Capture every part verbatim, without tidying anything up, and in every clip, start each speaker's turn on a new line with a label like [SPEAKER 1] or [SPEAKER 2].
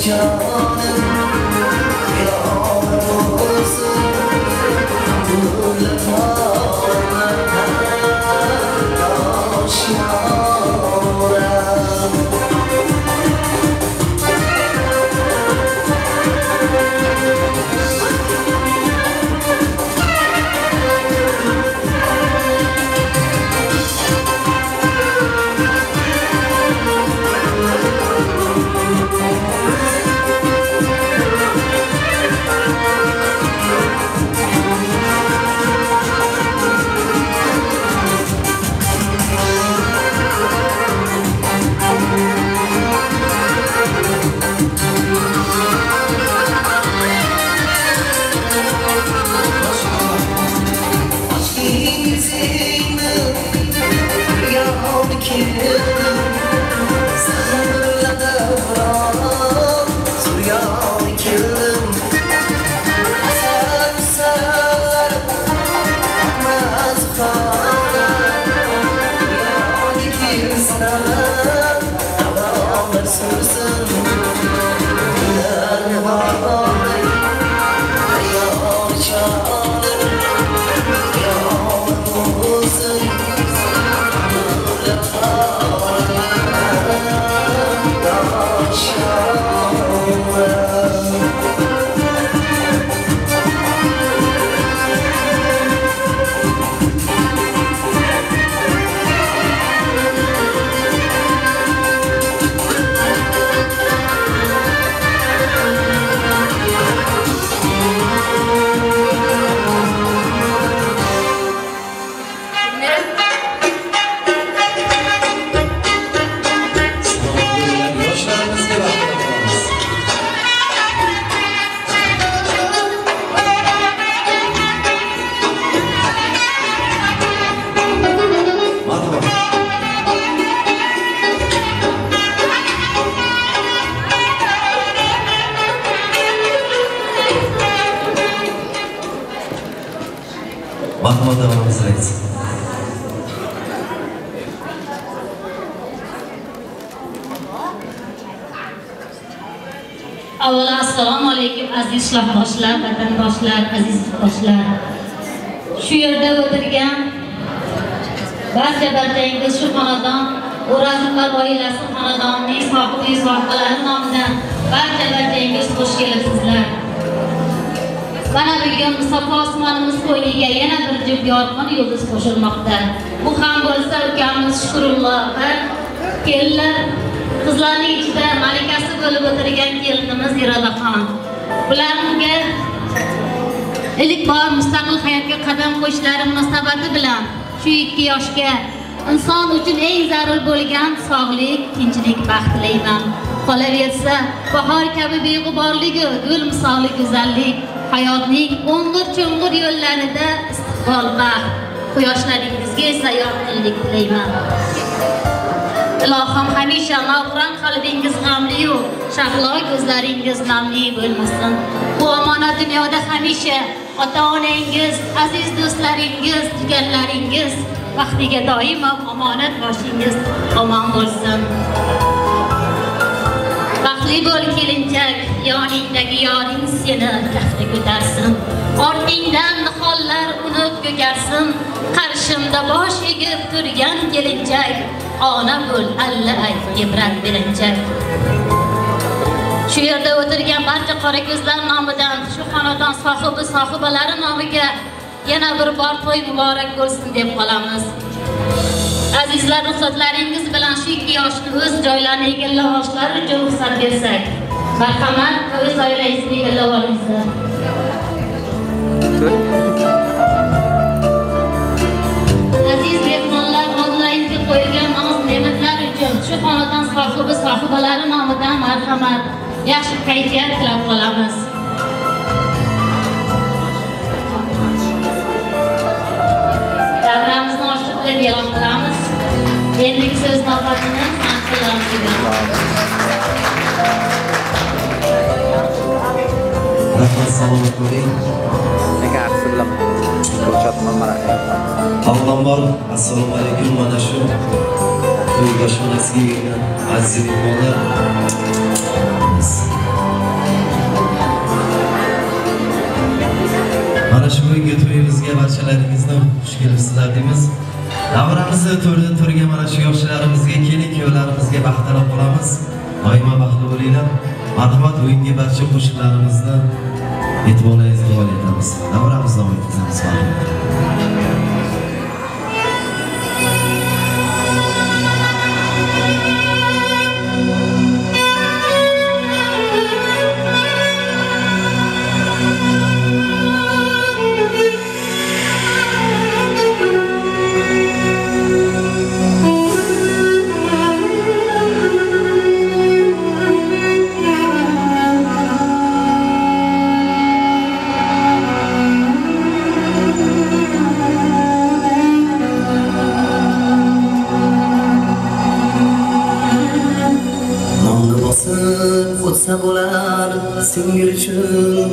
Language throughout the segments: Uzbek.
[SPEAKER 1] Mahmud davomimiz aytsin.
[SPEAKER 2] Avvalo assalomu alaykum aziz shahroshlar, vatandoshlar, aziz do'stlar. Shu yerda o'tirgan barcha barchangiz shu xonadon O'razillar oilasi xonadonining sohibi sohibalari nomidan barcha barchangiz xush kelibsizlar. Mana bugun Musaffo osmonimiz qo'yniga yana bir juft yorqin yulduz qo'shilmoqda. Bu ham bo'lsa ukamiz Shukrullo va kelinlar qizlarning ichida malikasi bo'lib o'tirgan kelinimiz Irodaxon. Ularga ilk bor mustaqil hayotga qadam qo'yishlari munosabati bilan shu ikki yoshga inson uchun eng zarur bo'lgan sog'lik, tinchlik, baxt tilayman. Qolaversa, bahor kabi beg'uborligi, gul misoli go'zallik, hayotning o'ng'ir-cho'ng'ir yo'llarida istiqbol baxt, quyoshlaringizga esa yorqinlik tilayman. Ilohim hamisha navqiron qalbingiz g'amli-yu, shahlo ko'zlaringiz namli bo'lmasin. Bu omonat dunyoda hamisha ota-onangiz, aziz do'stlaringiz, jigarlaringiz vaqtiga doimo omonat boshingiz omon bo'lsin. Baxtli bo'l kelinchak, yoningdagi yoring seni kafti ko'tarsin. Ortingdan nihollar unib ko'karsin. Qarshimda bosh egib turgan kelinchak, ona bo'l alla ayt ibrat berinchak. Shu yerda o'tirgan barcha qora ko'zlar nomidan, shu xonadon sohibi sohibalari nomiga yana bir bor to'y muborak bo'lsin deb qolamiz. Azizlar, ruxsatlaringiz bilan shu ikki yoshni o'z joylarini egallab olishlari uchun ruxsat bersak. Marhamat, o'z oilangizni egallab olinglar. Aziz mehmonlar, oldingizga qo'yilgan ne'matlar uchun shu xonadon sohibi sohibalari nomidan marhamat, yaxshi kayfiyat tilab qolamiz. Davramizni ochiq deb e'lon qilamiz. Endigi so'z navbatini sanqilamiz.
[SPEAKER 1] Rahmat, salomat bo'ling.
[SPEAKER 3] Agarsi bilan ko'rsatma marhamat.
[SPEAKER 1] Avvalambor assalomu alaykum. Mana shu to'y boshpanasiga kelgan aziz mehmonlar. Mana shu bugungi to'yimizga barchalaringizni xush kelibsizlar deymiz. Davramizni to'riga mana shu yoshlarimizga, kelin-kuyovlarimizga baxtlar qolamiz. Doimo baxtli bo'linglar. Marhamat, o'yinga barcha qo'shiqlarimizni e'tiboringizni duo etamiz. Davramizni davom ettiramiz.
[SPEAKER 4] O'tsa bo'lar singil uchun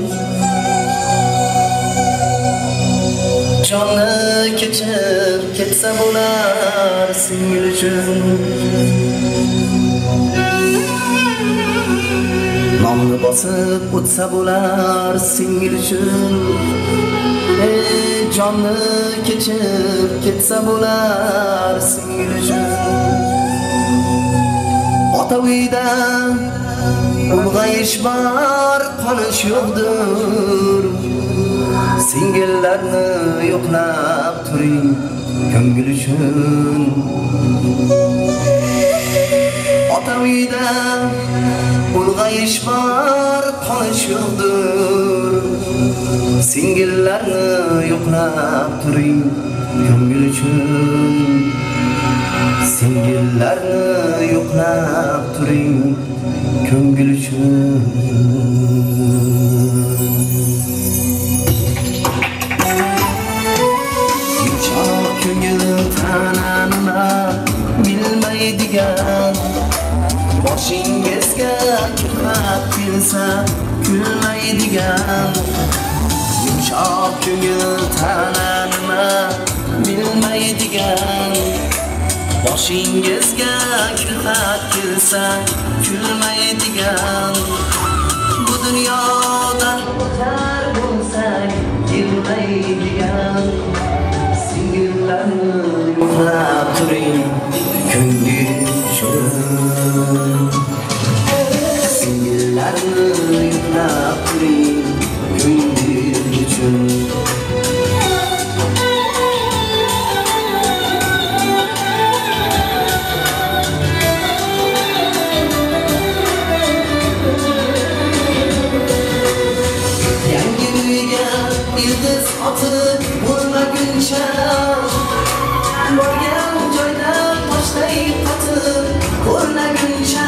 [SPEAKER 4] jonni kechib ketsa bo'lar singil uchun nomni bosib o'tsa bo'lar singil uchun jonni kechib ketsa bo'lar singil uchun ota uyda ulg'ayish bor, qonish yo'qdir. Singillarni yo'qlab turing ko'ngil uchun. Ota uyda ulg'ayish bor, qonish yo'qdir. Singillarni yo'qlab turing ko'ngil uchun. Singillarni yo'qlab turing ko'ngil uchun. Yumshoq ko'ngil tananima bilmaydigan, boshingizga kulfat kelsa kulmaydigan. Yumshoq ko'ngil tananima bilmaydigan, boshingizga kulfat kelsa kulmaydigan. Bu dunyodan o'tar bo'lsak kelmaydigan. Singillarni yo'qlab turing ko'ngil uchun. Singillarni yo'qlab turing ko'ngil uchun. Yıldız atılıp vurmaguncha, borgan joyda toshday qotib ko'rmaguncha,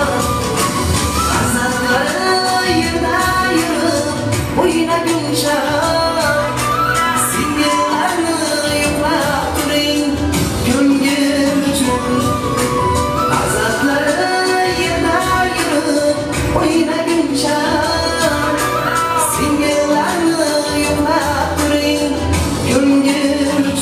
[SPEAKER 4] farzandlari yerda yurib o'ynaguncha, singillarni yo'qlab turing ko'ngil uchun. Farzandlari yerda yurib o'ynaguncha, singillarni yo'qlab turing ko'ngil uchun.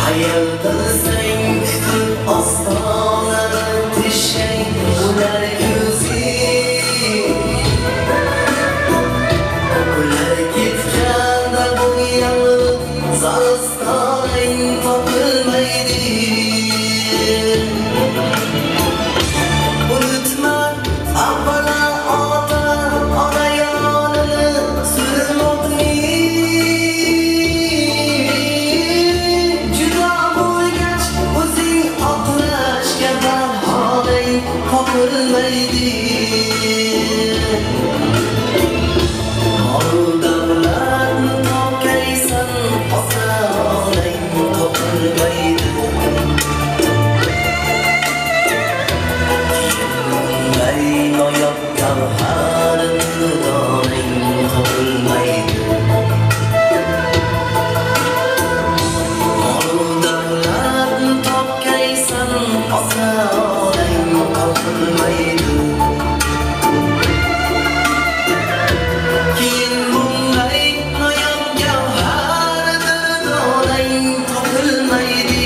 [SPEAKER 4] Hayal qilsang kutib ostonani tishang ular ko'zing ular ketganda bu yalliq zastaning topilmaydi unutma avvalo ota ona yonini sürmoqni judo bo'lgach o'zing oqlashga bahoning topilmaydi mol davlatni topgaysan ota onang topilmaydi noyob gavharini doning topilmaydi mol davlatni topgaysan ota onang topilmaydi keyin bunday noyob gavharini doning topilmaydi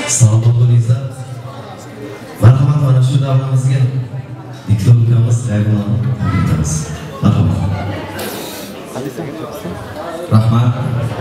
[SPEAKER 1] Sağ bo'lingizlar. Marhamat, mana shu davramizga Diktor ukamiz Ayg'ulani tabriklaymiz. Marhamat. Rahmat.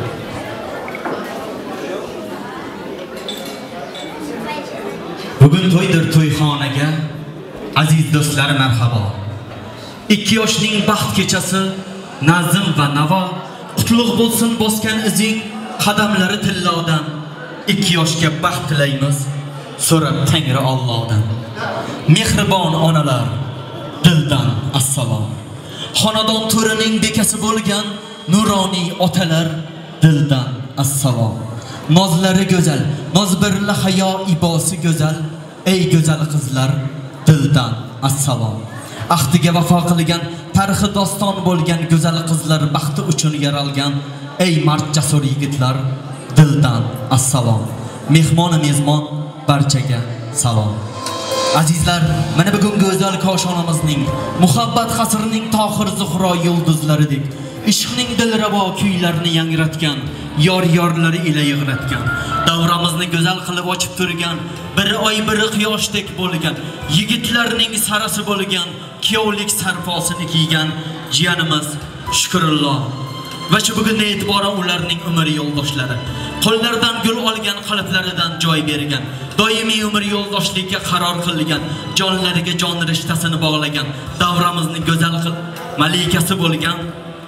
[SPEAKER 5] Bugun to'ydir to'yxonaga, aziz do'stlar marhabo. ikki yoshning baxt kechasi, nazm va navo, qutlug' bo'lsin bosgan izing, qadamlari tillodan. ikki yoshga baxt tilaymiz, so'rab Tangri Allohdan. Mehribon onalar, dildan assalom. Xonadon to'rining bekasi bo'lgan nuroniy otalar, dildan assalom. Nozlari go'zal, nozbirli hayo ibosi go'zal, ey go'zal qizlar, dildan assalom. Ahdiga vafo qilgan, tarixi doston bo'lgan go'zal qizlar baxti uchun yaralgan, ey mard jasur yigitlar, dildan assalom. Mehmoni mezmon barchaga salom. Azizlar, mana bugungi go'zal koshonamizning, muhabbat qasrining tohir zuhro yulduzlaridek, ishqning dilrabo kuylarini yangratgan, yor-yorlari ila yig'ratgan, davramizni go'zal qilib ochib turgan, bir oy bir quyoshdek bo'lgan, yigitlarning sarasi bo'lgan, kiyovlik sarfosini kiygan jiyanimiz Shukrulloh va shu bugun e'tiboran ularning umr yo'ldoshlari, qo'llaridan gul olgan, qalblaridan joy bergan, doimiy umr yo'ldoshlikka qaror qilgan, jonlariga jon rishtasini bog'lagan, davramizni go'zal qil malikasi bo'lgan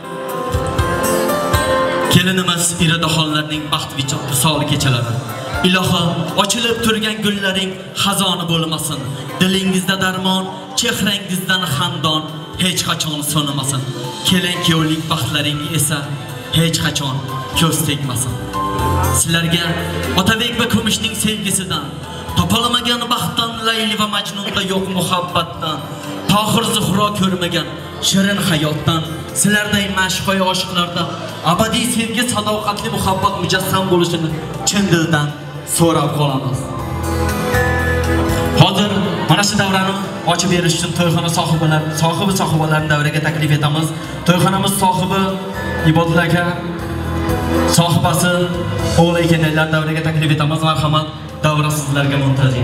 [SPEAKER 5] kelinimiz Iradoxonlarning baxt visol kechalari. Iloho, ochilib turgan gullaring xazoni bo'lmasin, dilingizda darmon, chehrangizdan xandon hech qachon so'nmasin. Kelin kuyovlik baxtlaring esa hech qachon ko'z tegmasin. Sizlarga Otabek va Kumushning sevgisidan, topolmagan baxtdan, Layli va Majnunda yo'q muhabbatdan, Tohir Zuhro ko'rmagan shirin hayotdan, sizlarday mashqoy oshiqlarda abadiy sevgi, sadoqatli muhabbat mujassam bo'lishini chin dildan so'rab qolamiz. Hozir mana shu davrani ochib berish uchun to'yxona sohiblari, sohibi sohibalarni davraga taklif etamiz. To'yxonamiz sohibi Ibodullo aka, sohibasi o'g'il ekanlar davraga taklif etamiz. Marhamat, davra sizlarga muntazir.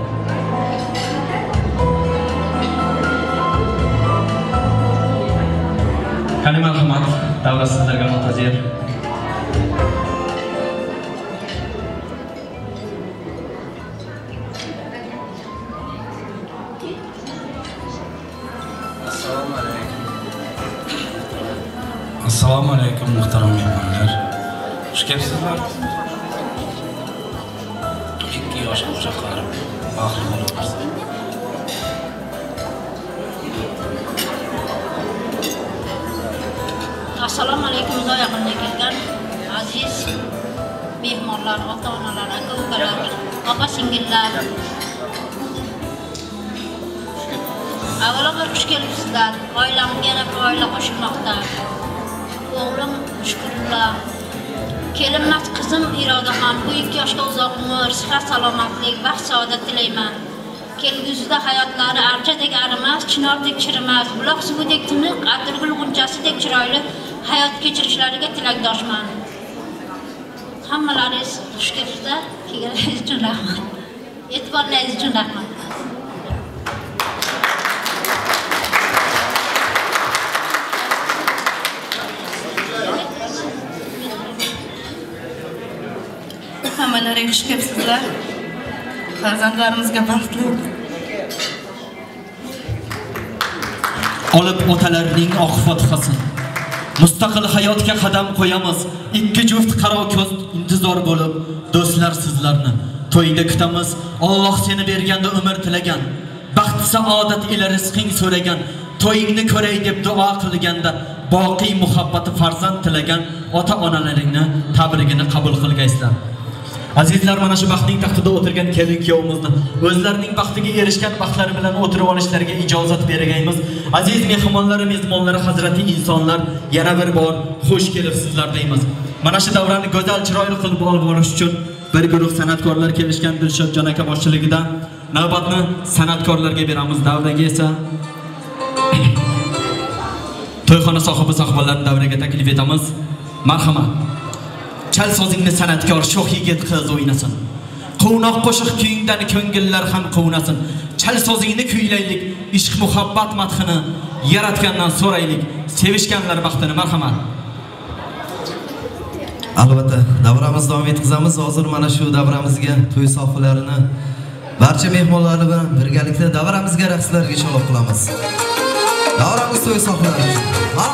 [SPEAKER 5] Qani marhamat, davra sizlarga muntazir.
[SPEAKER 6] Assalomu alaykum muhtaram mehmonlar. Xush kelibsizlar. ikki yosh qo'shaqarim baxtli bo'lsin.
[SPEAKER 2] Assalomu alaykum zoyaqinga kelgan aziz mehmonlar, ota-onalar, aka-ukalar, opa-singillar. Avvalambor xush kelibsizlar. Oilamga yana bir oila qo'shilmoqda. O'g'lim Shukrulloh, kelinmas qizim Irodaxon, bu ikki yoshga uzoq umr, sihat, salomatlik, baxt, saodat tilayman. Kelgusida hayotlari archadek arimas, chinordek chirimas, buloq suvidek tiniq, atirgul g'unchasidek chiroyli hayot kechirishlariga tilakdoshman. Hammalaringiz xush kelibsizlar. Kelganingiz uchun rahmat. E'tiborlaringiz uchun rahmat.
[SPEAKER 7] Hammalaringiz xush kelibsizlar. Farzandlarimizga baxtli
[SPEAKER 5] olib otalarning oq fotihasin. Mustaqil hayotga qadam qo'yamiz. Ikki juft qaro ko'z intizor bo'lib, do'stlar sizlarni to'yda kutamiz. Alloh seni berganda umr tilagan, baxt saodat ila rizqing so'ragan, to'yingni ko'ray deb duo qilganda boqiy muhabbati farzand tilagan ota-onalaringni tabrigini qabul qilgaysizlar. Azizlar, mana shu baxtning taxtida o'tirgan kelin kuyovimizni o'zlarining baxtiga erishgan baxtlari bilan o'tirib olishlariga ijozat bergaymiz. Aziz mehmonlar, mezmonlar, hazrati insonlar, yana bir bor xush kelibsizlar deymiz. Mana shu davrani go'zal chiroyli qilib olib borish uchun bir guruh san'atkorlar kelishgan Dilshodjon aka boshchiligida navbatni san'atkorlarga beramiz. Davraga esa to'yxona sohibi sohibalarni davraga taklif etamiz. Marhamat. Chal sozingni san'atkor sho'x yigit qiz o'ynasin. Quvnoq qo'shiq kuyingdan ko'ngillar ham quvnasin. Chal sozingni kuylaylik, ishq muhabbat madhini yaratgandan so'raylik. Sevishganlar baxtini marhamat.
[SPEAKER 1] Albatta, davramiz davom etkazamiz. Hozir mana shu davramizga to'y sohiblarini barcha mehmonlar bilan birgalikda davramizga raqslarga shalom qilamiz. Davramiz to'y sohiblar. Ha!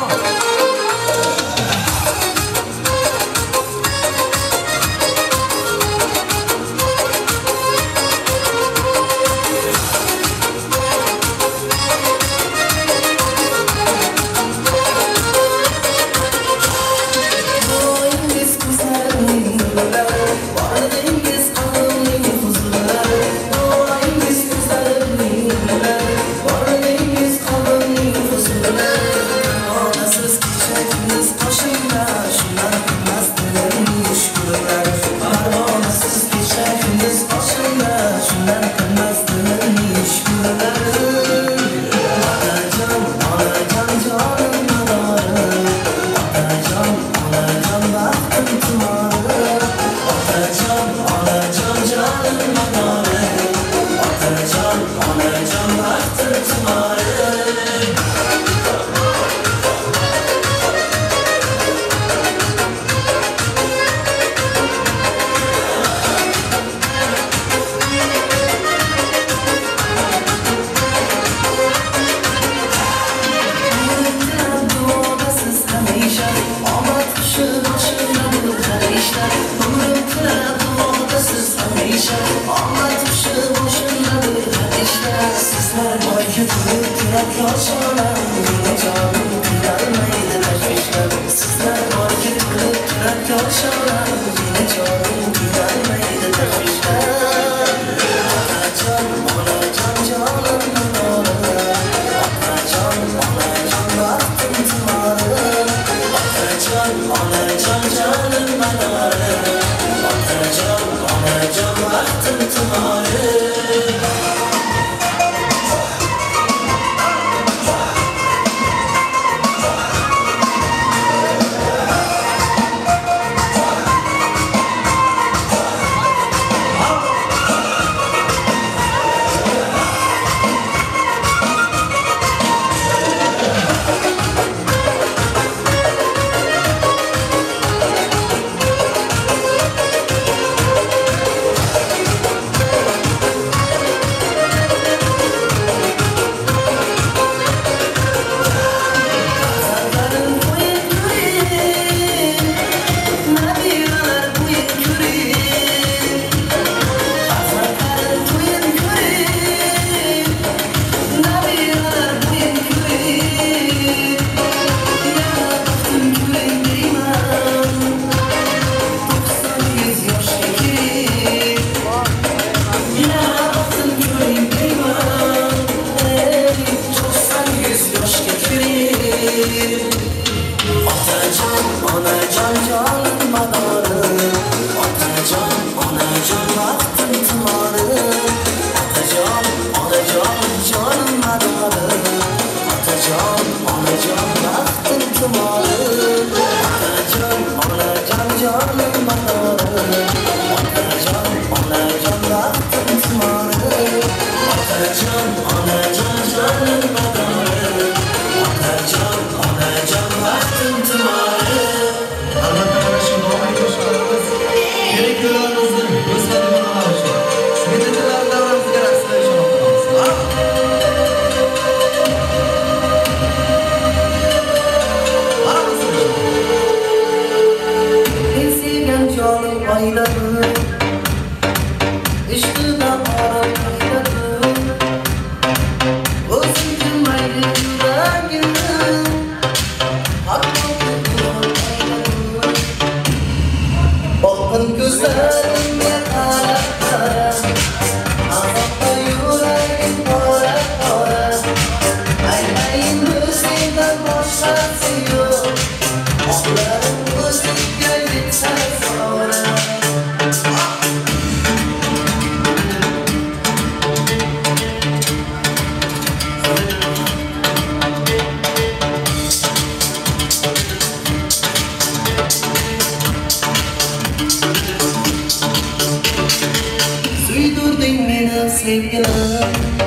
[SPEAKER 4] sevgilim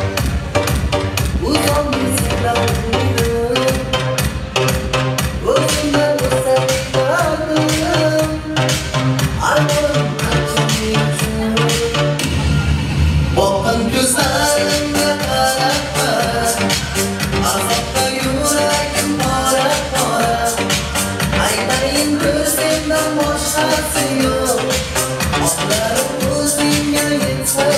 [SPEAKER 4] uzonli sevgilim o'zimdan o'zim armonim qancha boqin ko'zlarimga qarab azobda yuragim pora pora aytayin ko'zimdan boshqasi yo'q oqlarim o'zingga yetsa